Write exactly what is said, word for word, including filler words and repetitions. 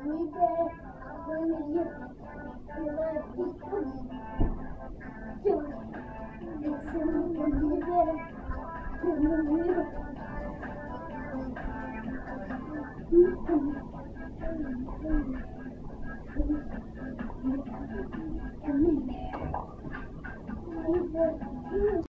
Gummy Bears, when you like this comes, don't listen to Gummy Bears, Gummy Bears. Gummy Bears.